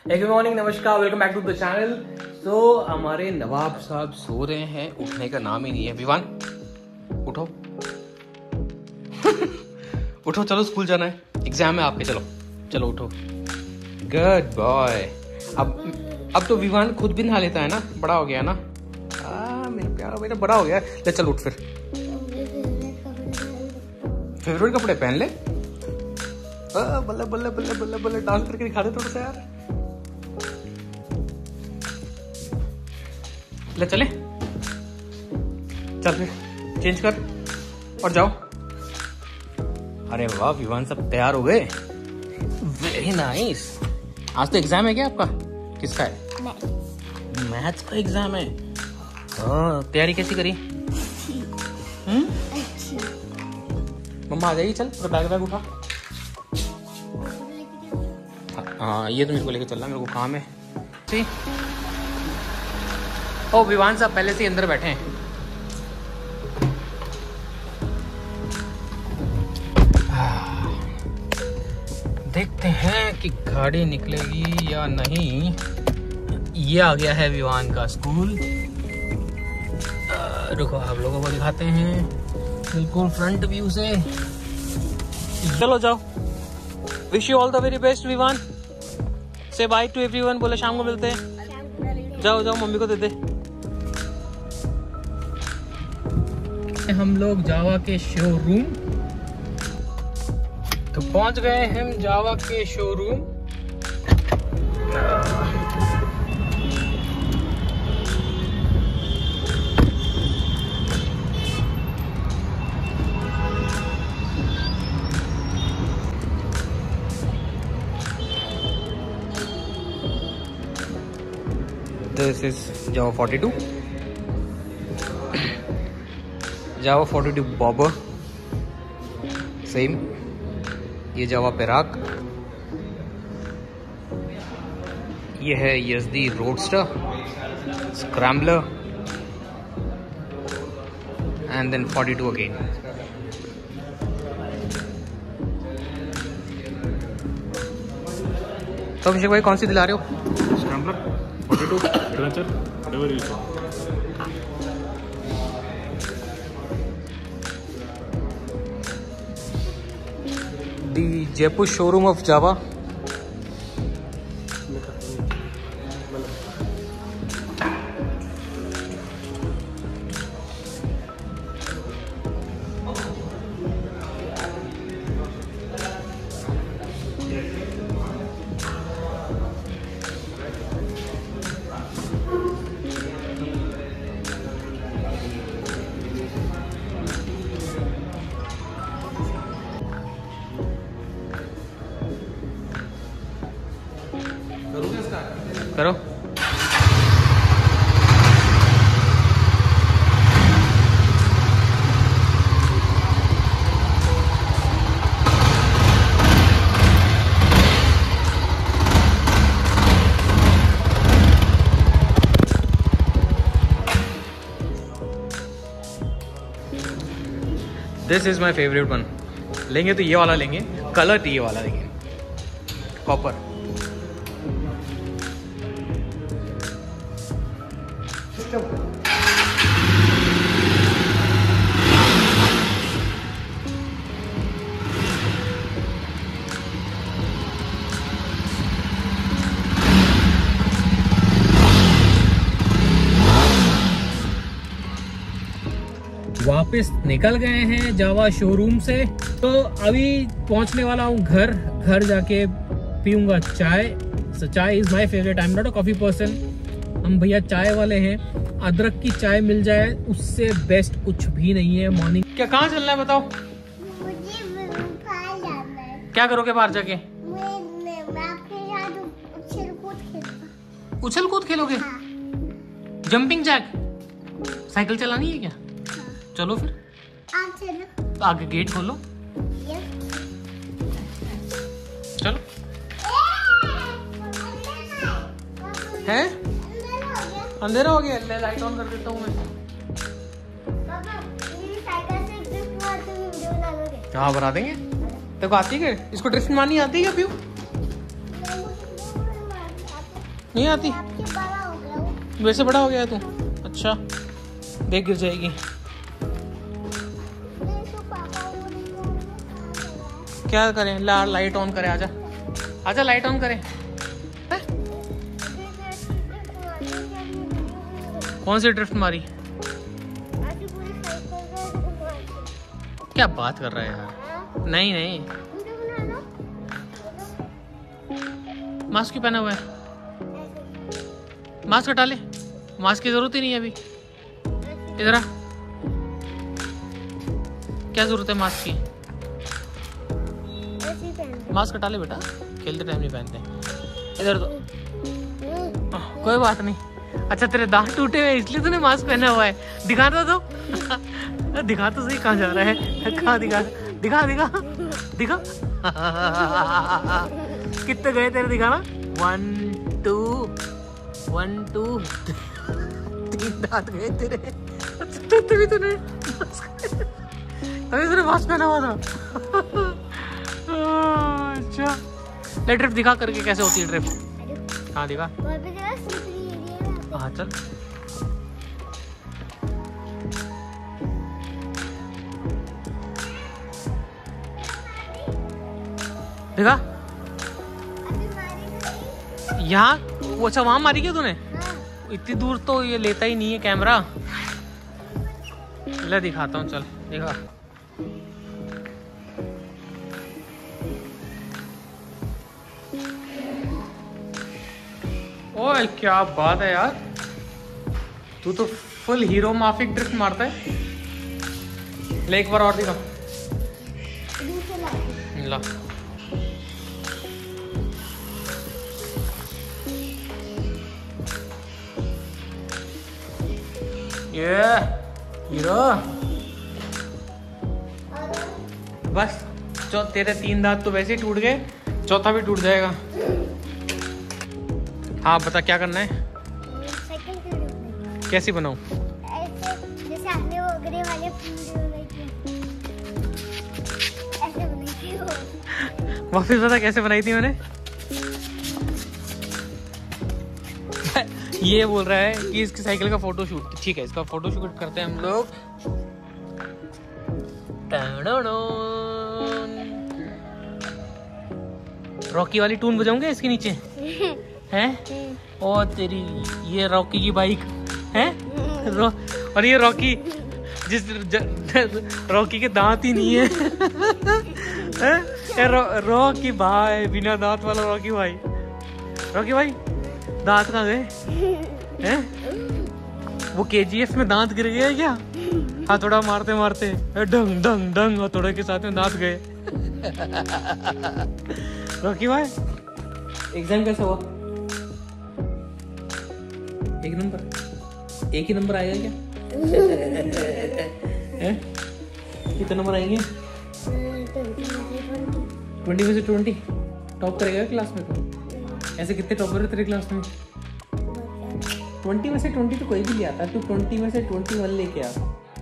Good morning, नमस्कार, welcome back to the channel. तो हमारे नवाब साहब सो रहे हैं, उठने का नाम ही नहीं है। विवान उठो उठो, चलो स्कूल जाना है, एग्जाम है आपके। चलो चलो उठो, गुड बॉय। अब तो विवान खुद भी नहा लेता है ना, बड़ा हो गया ना। मेरा प्यारा बेटा बड़ा हो गया। ले चल उठ फिर, फेवरेट कपड़े पहन ले। बल्ले बल्ले बल्ले बल्ले बल्ले, डांस करके दिखा दे थोड़ा सा यार। ले चले, चल फिर चेंज कर और जाओ। अरे वाह, विवान सब तैयार हो गए, वेरी नाइस। आज तो एग्जाम है क्या आपका? किसका है? मैथ्स का एग्जाम है। तैयारी कैसी करी? मम्मा आ जाएगी, चल बैग बैग उठा। हाँ, ये तो मेरे को लेके चलना, मेरे को काम है। ठीक। ओ विवान साहब पहले से अंदर बैठे हैं। देखते हैं कि गाड़ी निकलेगी या नहीं। ये आ गया है विवान का स्कूल। रुको, आप लोगों को दिखाते हैं बिल्कुल फ्रंट व्यू से। चलो जाओ, wish you all the very best Vivaan. से बाय टू एवरीवन, बोले शाम को मिलते हैं। जाओ जाओ, मम्मी को दे दे। हम लोग जावा के शोरूम तो पहुंच गए हम जावा के showroom. This is Java 42, Java 42 Bobber, same. ये Java Perak, ये है Yezdi roadster, scrambler, and then 42 again. तो अभिषेक भाई कौन सी दिला रहे हो? Scrambler 42 adventure whatever you say. The Jaipur showroom of Jawa. करो। This is my favourite one. लेंगे तो ये वाला लेंगे, कलर तो ये वाला लेंगे, कॉपर। वापस निकल गए हैं जावा शोरूम से। तो अभी पहुंचने वाला हूँ घर जाके पीऊंगा चाय। So chai is my favourite, I am not a coffee person. हम भैया चाय वाले हैं, अदरक की चाय मिल जाए उससे बेस्ट कुछ भी नहीं है मॉर्निंग। क्या कहाँ चलना है बताओ? मुझे बाहर जाना है। क्या करोगे बाहर जाके? मैं आपके साथ उछल कूद खेलूंगा। उछल कूद खेलोगे? हाँ। Jumping Jack? साइकिल चलानी है क्या? हाँ। चलो फिर, आप चलो। तो आगे गेट खोलो, चलो। हैं? अंधेरा हो गया, ले लाइट ऑन कर देता हूँ मैं। हाँ बना देंगे। तेरे को आती है क्या? इसको ड्रिफ्ट मारनी आती है क्या? प्यू नहीं आती? आपके बड़ा हो गया वो। मेरे से बड़ा हो गया तू? अच्छा, देख गिर जाएगी। देखो पापा वो नहीं क्या करें? लाइट ऑन करें। आजा आजा, लाइट ऑन करें। कौन सी ड्रिफ्ट मारी? क्या बात कर रहा है यार? नहीं नहीं, मास्क क्यों पहना हुआ है? मास्क हटा ले, मास्क की जरूरत ही नहीं है अभी। इधर आ, क्या जरूरत है मास्क की? मास्क हटा ले बेटा, खेलते टाइम नहीं पहनते। इधर तो कोई बात नहीं। अच्छा, तेरे दांत टूटे हुए इसलिए तूने मास्क पहना हुआ है? दिखाता तो दिखा तो सही, कहाँ जा रहा है? कहाँ दिखा दिखा दिखा दिखा कितने गए तेरे? दिखाना। 1 2 1 2 3 दांत गए तेरे। तभी तूने मास्क पहना हुआ था। अच्छा, ले ड्रिफ्ट दिखा करके कैसे होती है ड्रिफ्ट। हाँ दिखा। हाँ चल। दिखा। यहाँ वो, अच्छा वहां मारी क्या तूने? इतनी दूर तो ये लेता ही नहीं है कैमरा। ले दिखाता हूँ, चल दिखा। ओए क्या बात है यार, तू तो फुल हीरो माफिक ड्रिफ्ट मारता है। ले एक बार और दिखा। ला ये हीरो। बस जो तेरे 3 दांत तो वैसे ही टूट गए, चौथा भी टूट जाएगा। हाँ बता क्या करना है? कैसी बनाऊं? जैसे आपने वो ग्रे वाले ऐसे बनाई थी वो। वापिस बता कैसे बनाई थी मैंने? ये बोल रहा है कि इसकी साइकिल का फोटो शूट। ठीक है, इसका फोटो शूट करते हैं हम लोग। रॉकी वाली टून बजाऊंगे इसके नीचे हैं। ओ तेरी, ये रॉकी की बाइक है। और ये रॉकी रॉकी के दांत ही नहीं है। रॉकी भाई, बिना दांत वाला रॉकी भाई। रॉकी भाई दांत कहाँ गए हैं? वो KGF में दांत गिर गया क्या? हथौड़ा मारते मारते डंग डंग डंग हथौड़े के साथ में दांत गए। रॉकी भाई एग्जाम कैसा हुआ? 1 नंबर, एक ही नंबर आएगा क्या? कितने नंबर आएंगे? 20 में से 20 टॉप करेगा क्लास में? तो ऐसे कितने टॉपर है तेरे क्लास में? 20 में से 20 तो कोई भी ले आता। तू 20 में से 21 लेके आ।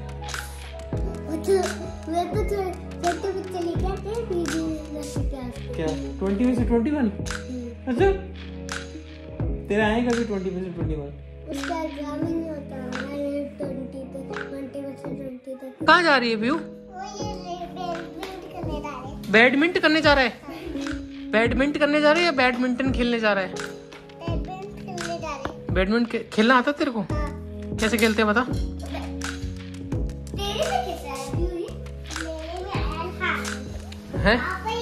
क्या 20 में से 21? अच्छा, तेरा आएगा भी 20 में से 21? उसका एग्जाम ही नहीं होता। 20 में से 20 तक। कहाँ जा रही है व्यू? बैडमिंटन करने जा रहा है। बैडमिंटन करने जा रहा है या बैडमिंटन खेलने जा रहा है? बैडमिंटन खेलना आता तेरे को? हाँ। कैसे खेलते हैं बता? हैं?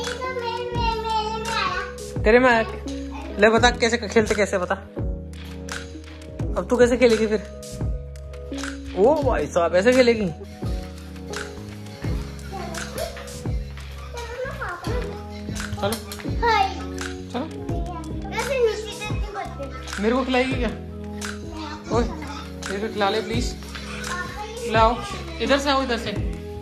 तेरे में ले बता कैसे खेलते, कैसे बता। अब तू कैसे खेलेगी फिर? ओ भाई साहब, ऐसे खेलेगी? चलो चलो, मेरे को खिलाएगी क्या? ओए मेरे को खिला ले प्लीज। लाओ, इधर से आओ, इधर से।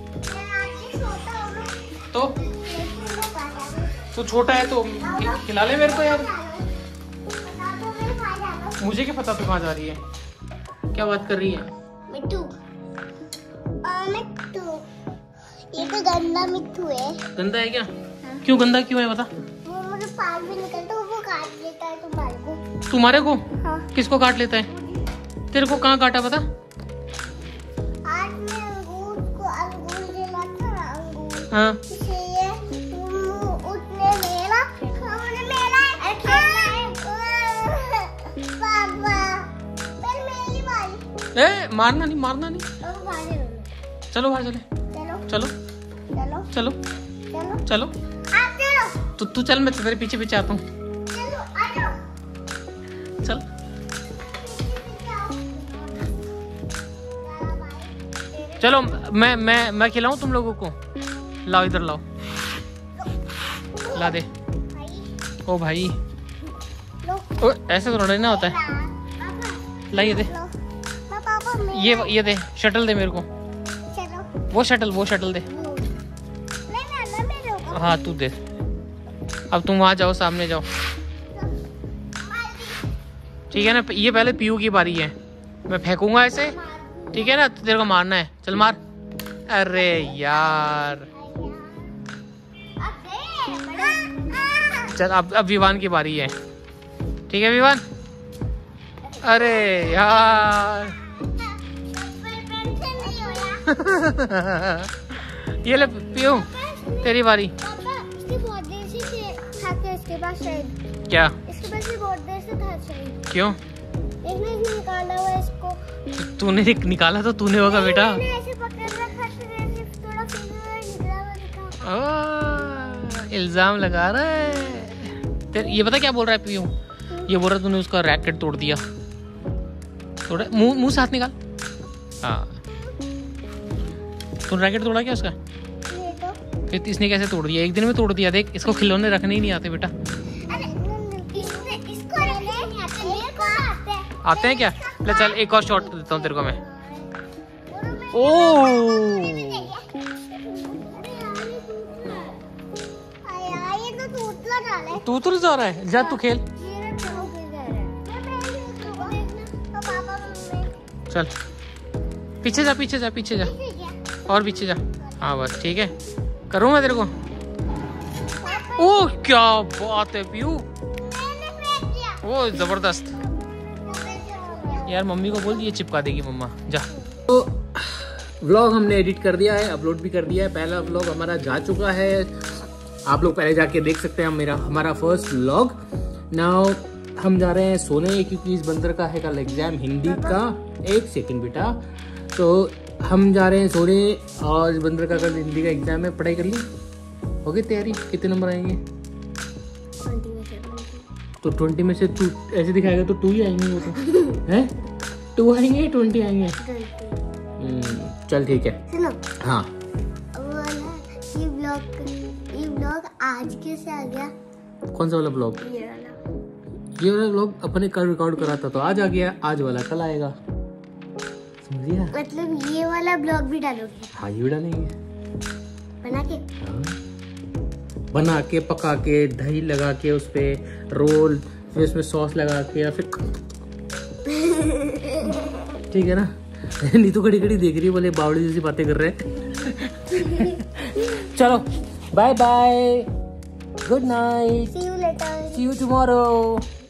तो छोटा है तो खिला ले मेरे को यार। मुझे क्या पता तू कहाँ जा रही है, क्या बात कर रही है? मिट्टू, मिट्टू, ये तो गंदा मिट्टू है। गंदा है क्या? हाँ। क्यों गंदा क्यों है बता? वो मुझे बाल भी निकलता है, वो काट लेता है तो बाल को। तुम्हारे को हाँ। किसको काट लेता है? तेरे को कहाँ काटा पता? आज मैं अंगूर दिला था ना, अंगूर। हाँ इसलिए उसने मेरा खेलना है। पापा फिर मेरी बारी। ए मारना नहीं, मारना नहीं। चलो बाहर चले, चलो चलो चलो चलो चलो चलो। आप चलो तू चल, मैं तेरे पीछे पीछे आता हूँ। चलो आ जाओ। चल चलो, मैं खिलाऊं तुम लोगों को? लाओ इधर लाओ, ला दे। ओ भाई, ओ ऐसे तो ना होता है। ला ये दे, ये दे, शटल दे मेरे को। वो शटल दे। हाँ तू दे। अब तुम वहां जाओ, सामने जाओ, ठीक है ना? ये पहले पीयू की बारी है, मैं फेंकूंगा ऐसे, ठीक है ना? तो तेरे को मारना है, चल मार। अरे यार, चल अब विवान की बारी है, ठीक है विवान? अरे यार ये ले पीयू, तेरी बारी। क्या? इसके पास भी बहुत देर से था शायद। क्यों? इसने निकाला हुआ इसको। तूने निकाला तो तूने होगा बेटा। मैंने ऐसे पकड़ रखा था, जैसे थोड़ा फिंगर निकला हुआ दिखा। इल्जाम लगा रहा है। ये पता क्या बोल रहा है पीयू? ये बोल रहा है तूने उसका रैकेट तोड़ दिया। तोड़ा? मुंह से हाथ निकाल। हाँ, तूने रैकेट तोड़ा क्या उसका? ये तो फिर इसने कैसे तोड़ दिया? एक दिन में तोड़ दिया। देख, इसको खिलौने रखने ही नहीं आते बेटा। इसको रखने नहीं आते, मेरे को आते हैं। आते हैं क्या? ले चल, एक और शॉट देता हूँ तेरे को मैं। ओ ये तो टूटला डाला है। तू तो जा रहा है, जा तू खेल। चल पीछे जा, पीछे जा, पीछे जा, और पीछे जा। हाँ बस ठीक है, करूँ मैं तेरे को? ओह क्या बात है पीयू, ओ जबरदस्त। यार मम्मी को बोल, ये चिपका देगी मम्मा, जा। तो व्लॉग हमने एडिट कर दिया है, अपलोड भी कर दिया है। पहला व्लॉग हमारा जा चुका है, आप लोग पहले जाके देख सकते हैं। हमारा फर्स्ट व्लॉग। नाउ हम जा रहे हैं सोने, क्योंकि इस बंदर का है कल एग्जाम हिंदी का। एक सेकंड बेटा, तो हम जा रहे हैं सोने, और इस बंदर का कल हिंदी का एग्जाम है। पढ़ाई कर ली? हो गई तैयारी? कितने नंबर आएंगे? 20 में से। तो 20 में से तू ऐसे दिखाएगा तो 2 ही आएंगे। वो तो है 2 आएंगे, 20 आएंगे। चल ठीक है। सुनो, हाँ, ये ब्लॉग आज कैसे आ गया? कौन सा वाला ब्लॉग? ये वाला ब्लॉग अपने कल रिकॉर्ड करा था, तो आज आ गया। आज वाला कल आएगा, समझिया? मतलब ये वाला ब्लॉग भी डालोगे? हाँ, ये भी डालेंगे। बना के? हाँ, बना के, पका के, दही लगा के उस पे रोल, फिर उसमें सॉस लगा के, या फिर ठीक है ना? नहीं तो घड़ी घड़ी देख रही है, बोले बावड़ी जैसी बातें कर रहे हैं। चलो bye bye, good night, See you later. See you tomorrow.